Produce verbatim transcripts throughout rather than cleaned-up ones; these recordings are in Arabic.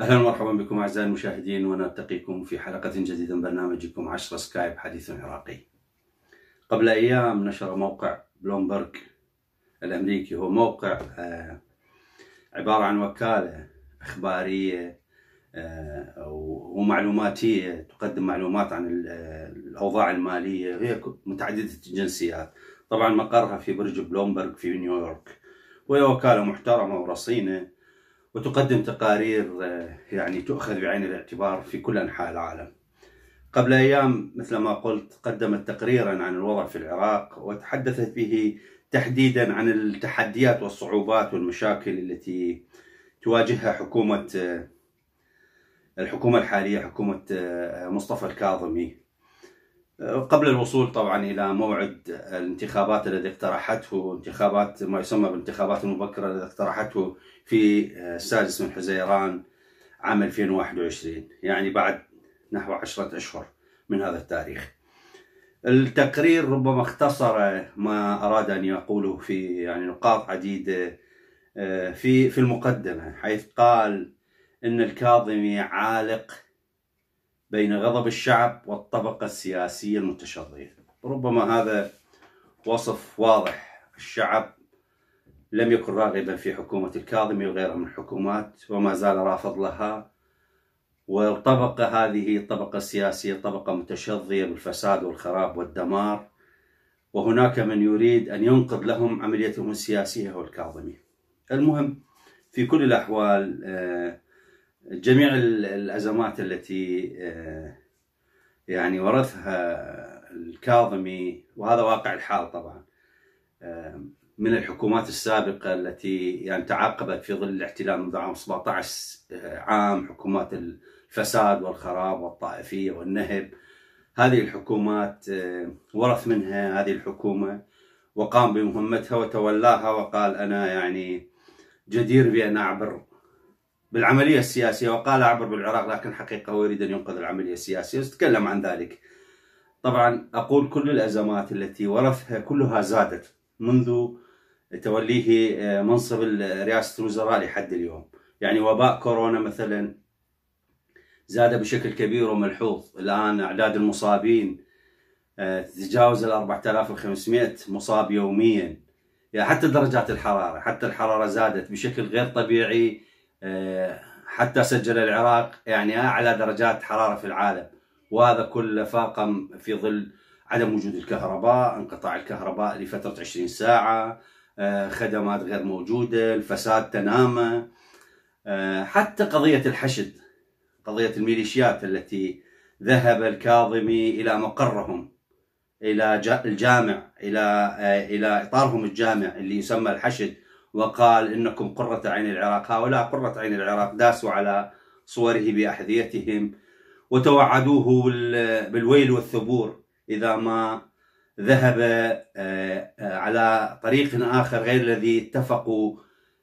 أهلا ومرحبا بكم أعزائي المشاهدين، ونلتقيكم في حلقة جديدة من برنامجكم عشرة سكايب حديث عراقي. قبل أيام نشر موقع بلومبرغ الأمريكي، هو موقع عبارة عن وكالة إخبارية ومعلوماتية تقدم معلومات عن الأوضاع المالية، هي متعددة الجنسيات. طبعا مقرها في برج بلومبرغ في نيويورك، وهي وكالة محترمة ورصينة وتقدم تقارير يعني تؤخذ بعين الاعتبار في كل أنحاء العالم. قبل أيام مثل ما قلت قدمت تقريرا عن الوضع في العراق، وتحدثت به تحديدا عن التحديات والصعوبات والمشاكل التي تواجهها حكومة الحكومة الحالية، حكومة مصطفى الكاظمي، قبل الوصول طبعا إلى موعد الانتخابات الذي اقترحته، انتخابات ما يسمى بالانتخابات المبكرة التي اقترحته في السادس من حزيران عام ألفين وواحد وعشرين، يعني بعد نحو عشرة أشهر من هذا التاريخ. التقرير ربما اختصر ما أراد أن يقوله في يعني نقاط عديدة في في المقدمة، حيث قال إن الكاظمي عالق بين غضب الشعب والطبقة السياسية المتشظية. ربما هذا وصف واضح. الشعب لم يكن راغبا في حكومة الكاظمي وغيرها من الحكومات، وما زال رافض لها، والطبقة هذه الطبقة السياسية طبقة متشظية بالفساد والخراب والدمار، وهناك من يريد أن ينقذ لهم عمليتهم السياسية هو الكاظمي. المهم في كل الأحوال جميع الأزمات التي يعني ورثها الكاظمي، وهذا واقع الحال طبعا، من الحكومات السابقة التي يعني تعاقبت في ظل الاحتلال منذ عام سبعة عشر عام، حكومات الفساد والخراب والطائفية والنهب. هذه الحكومات ورث منها هذه الحكومة وقام بمهمتها وتولاها، وقال أنا يعني جدير بأن أعبر بالعملية السياسية، وقال أعبر بالعراق، لكن حقيقة هو يريد أن ينقذ العملية السياسية وتكلم عن ذلك. طبعا أقول كل الأزمات التي ورثها كلها زادت منذ توليه منصب رئاسة الوزراء لحد اليوم. يعني وباء كورونا مثلا زاد بشكل كبير وملحوظ، الآن أعداد المصابين تتجاوز ال أربعة آلاف وخمسمئة مصاب يوميا. يعني حتى درجات الحرارة حتى الحرارة زادت بشكل غير طبيعي، حتى سجل العراق يعني أعلى درجات حرارة في العالم، وهذا كله فاقم في ظل عدم وجود الكهرباء، انقطاع الكهرباء لفترة عشرين ساعة، خدمات غير موجودة، الفساد تنامى، حتى قضية الحشد، قضية الميليشيات التي ذهب الكاظمي إلى مقرهم، إلى الجامع، إلى إلى إطارهم الجامع اللي يسمى الحشد، وقال إنكم قرة عين العراق. هؤلاء قرة عين العراق داسوا على صوره بأحذيتهم وتوعدوه بالويل والثبور إذا ما ذهب على طريق آخر غير الذي اتفقوا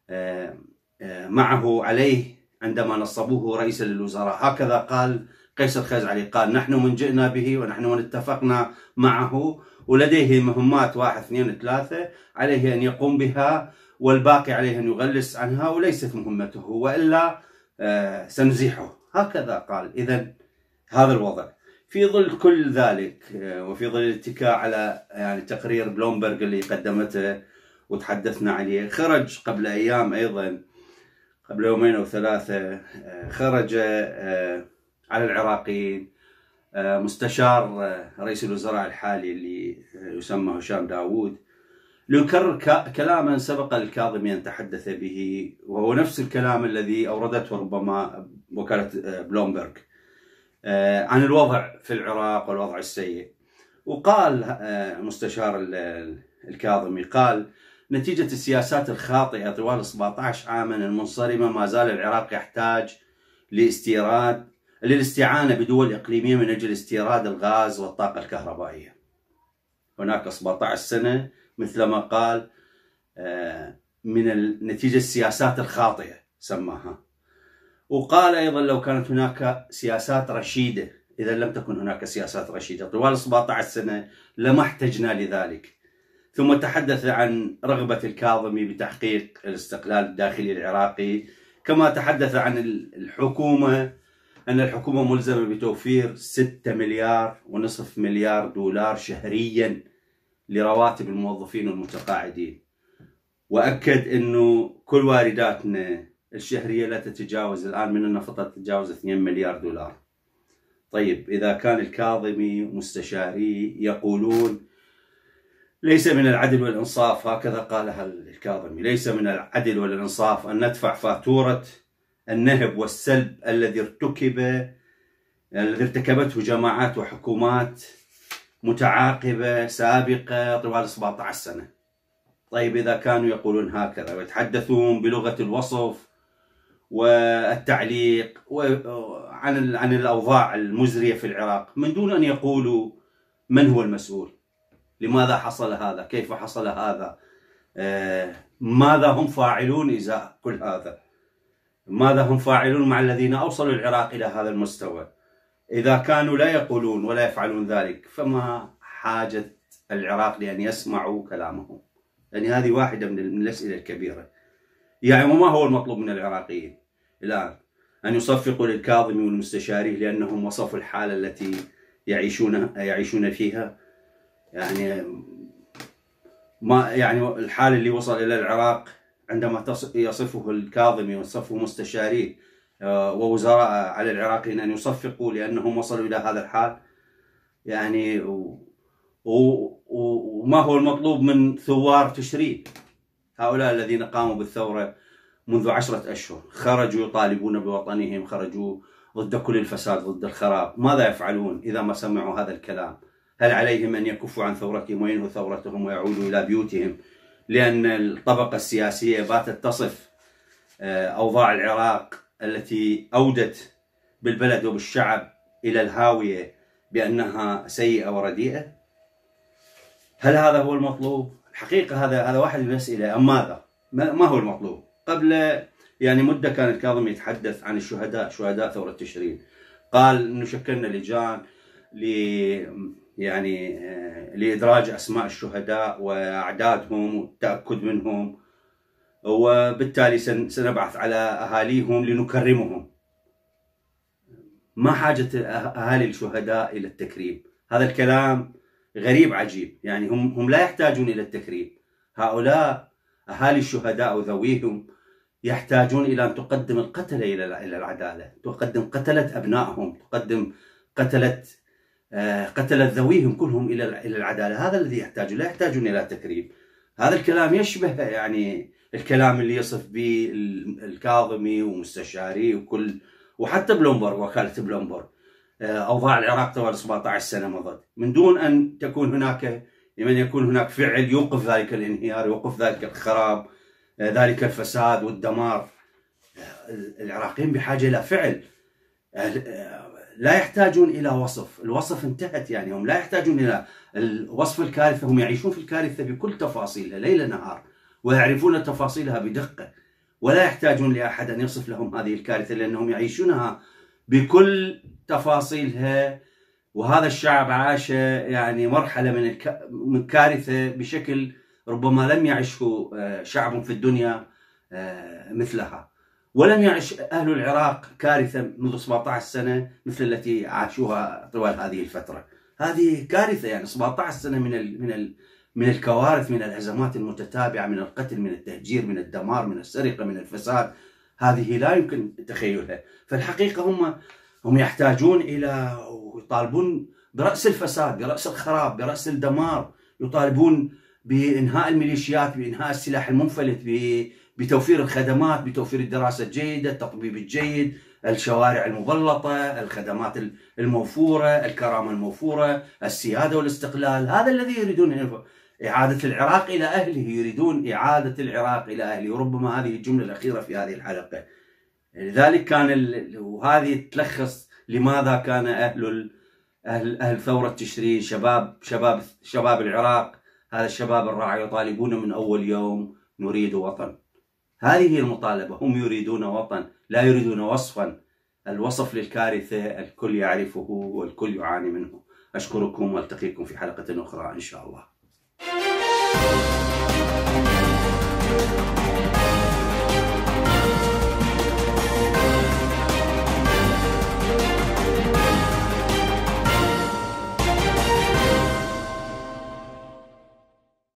معه عليه عندما نصبوه رئيسا للوزراء. هكذا قال قيس الخزعلي، قال نحن من جئنا به ونحن من اتفقنا معه، ولديه مهمات واحد اثنين ثلاثة عليه أن يقوم بها، والباقي عليه أن يغلس عنها، وليست مهمته، وإلا سنزيحه. هكذا قال. إذن هذا الوضع. في ظل كل ذلك وفي ظل الاتكاء على يعني تقرير بلومبرغ اللي قدمته وتحدثنا عليه، خرج قبل أيام أيضا، قبل يومين أو ثلاثة، خرج على العراقيين مستشار رئيس الوزراء الحالي اللي يسمى هشام داوود ليكرر كلاما سبق الكاظمي أن تحدث به، وهو نفس الكلام الذي أوردته ربما وكالة بلومبرغ عن الوضع في العراق والوضع السيء. وقال مستشار الكاظمي، قال نتيجة السياسات الخاطئة طوال سبعة عشر عاما المنصرمة ما زال العراق يحتاج لاستيراد للاستعانة بدول إقليمية من أجل استيراد الغاز والطاقة الكهربائية. هناك سبعة عشر سنة مثل ما قال من نتيجة السياسات الخاطئة سماها. وقال أيضا لو كانت هناك سياسات رشيدة، إذا لم تكن هناك سياسات رشيدة طوال سبعة عشر سنة لما احتجنا لذلك. ثم تحدث عن رغبة الكاظمي بتحقيق الاستقلال الداخلي العراقي كما تحدث عن الحكومة أن الحكومة ملزمة بتوفير ستة مليار ونصف مليار دولار شهريا لرواتب الموظفين والمتقاعدين، وأكد أنه كل وارداتنا الشهرية لا تتجاوز الآن من النفط تتجاوز اثنين مليار دولار. طيب إذا كان الكاظمي ومستشاري يقولون ليس من العدل والإنصاف، هكذا قالها الكاظمي، ليس من العدل والإنصاف أن ندفع فاتورة النهب والسلب الذي ارتكب الذي ارتكبته جماعات وحكومات متعاقبة سابقة طوال سبعة عشر سنة. طيب إذا كانوا يقولون هكذا ويتحدثون بلغة الوصف والتعليق عن عن الأوضاع المزرية في العراق من دون أن يقولوا من هو المسؤول، لماذا حصل هذا، كيف حصل هذا، آه، ماذا هم فاعلون إزاء كل هذا، ماذا هم فاعلون مع الذين أوصلوا العراق إلى هذا المستوى. إذا كانوا لا يقولون ولا يفعلون ذلك فما حاجة العراق لأن يسمعوا كلامهم. يعني هذه واحدة من الأسئلة الكبيرة. يعني وما هو المطلوب من العراقيين الآن؟ أن يصفقوا للكاظمي والمستشاري لأنهم وصفوا الحالة التي يعيشون يعيشون فيها. يعني ما يعني الحال اللي وصل إلى العراق عندما يصفه الكاظمي ويصفه مستشاري ووزراء على العراقيين أن يصفقوا لأنهم وصلوا إلى هذا الحال. يعني وما هو المطلوب من ثوار تشرين؟ هؤلاء الذين قاموا بالثورة منذ عشرة أشهر، خرجوا يطالبون بوطنهم، خرجوا ضد كل الفساد، ضد الخراب. ماذا يفعلون إذا ما سمعوا هذا الكلام؟ هل عليهم أن يكفوا عن ثورتهم وينهوا ثورتهم ويعودوا إلى بيوتهم؟ لأن الطبقة السياسية باتت تصف أوضاع العراق التي أودت بالبلد وبالشعب إلى الهاوية بأنها سيئة ورديئة. هل هذا هو المطلوب؟ الحقيقة هذا هذا واحد من الأسئلة. أم ماذا؟ ما هو المطلوب؟ قبل يعني مدة كان الكاظمي يتحدث عن الشهداء، شهداء ثورة تشرين. قال إنه شكلنا لجان ل يعني لإدراج أسماء الشهداء وأعدادهم والتأكد منهم، وبالتالي سنبعث على أهاليهم لنكرمهم. ما حاجة أهالي الشهداء إلى التكريم؟ هذا الكلام غريب عجيب. يعني هم هم لا يحتاجون إلى التكريم. هؤلاء أهالي الشهداء وذويهم يحتاجون إلى أن تقدم القتلة إلى إلى العدالة، تقدم قتلة أبنائهم، تقدم قتلة قتلة ذويهم كلهم إلى إلى العدالة. هذا الذي يحتاجون، لا يحتاجون إلى تكريم. هذا الكلام يشبه يعني الكلام اللي يصف به الكاظمي ومستشاري وكل وحتى بلومبرغ، وكالة بلومبرغ، أوضاع العراق طوال سبعة عشر سنة مضت من دون أن تكون هناك من يكون هناك فعل يوقف ذلك الانهيار، يوقف ذلك الخراب، ذلك الفساد والدمار. العراقيين بحاجة إلى فعل، لا يحتاجون إلى وصف. الوصف انتهت. يعني هم لا يحتاجون إلى وصف الكارثة، هم يعيشون في الكارثة بكل تفاصيلها ليل نهار ويعرفون تفاصيلها بدقة، ولا يحتاجون لأحد أن يصف لهم هذه الكارثة لأنهم يعيشونها بكل تفاصيلها. وهذا الشعب عاش يعني مرحلة من الك... من كارثة بشكل ربما لم يعشه شعب في الدنيا مثلها، ولم يعش أهل العراق كارثة منذ سبعة عشر سنة مثل التي عاشوها طوال هذه الفترة. هذه كارثة. يعني سبعة عشر سنة من ال... من ال... من الكوارث، من الأزمات المتتابعة، من القتل، من التهجير، من الدمار، من السرقة، من الفساد. هذه لا يمكن تخيلها. فالحقيقة هم هم يحتاجون إلى ويطالبون برأس الفساد، برأس الخراب، برأس الدمار. يطالبون بإنهاء الميليشيات، بإنهاء السلاح المنفلت، بتوفير الخدمات، بتوفير الدراسة الجيدة، التطبيب الجيد، الشوارع المبلطة، الخدمات الموفورة، الكرامة الموفورة، السيادة والاستقلال. هذا الذي يريدون، إعادة العراق إلى أهله، يريدون إعادة العراق إلى أهله. وربما هذه الجملة الأخيرة في هذه الحلقة. لذلك كان ال... وهذه تلخص لماذا كان أهل أهل أهل ثورة تشرين، شباب شباب شباب العراق، هذا الشباب الراعي، يطالبون من أول يوم نريد وطن. هذه هي المطالبة. هم يريدون وطن، لا يريدون وصفا. الوصف للكارثة الكل يعرفه والكل يعاني منه. أشكركم والتقيكم في حلقة أخرى إن شاء الله.